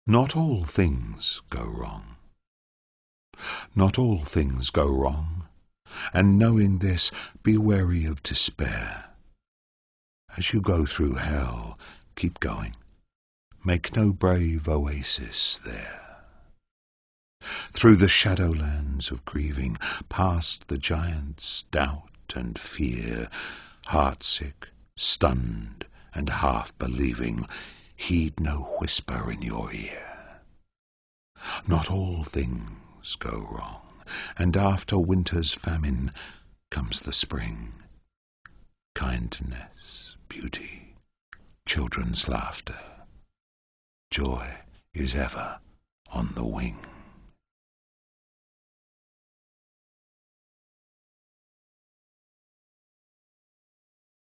Not all things go wrong. Not all things go wrong, and knowing this, be wary of despair. As you go through hell, keep going. Make no brave oasis there. Through the shadowlands of grieving, past the giants' doubt and fear, heartsick, stunned, and half-believing, heed no whisper in your ear. Not all things go wrong, and after winter's famine comes the spring. Kindness, beauty, children's laughter. Joy is ever on the wing.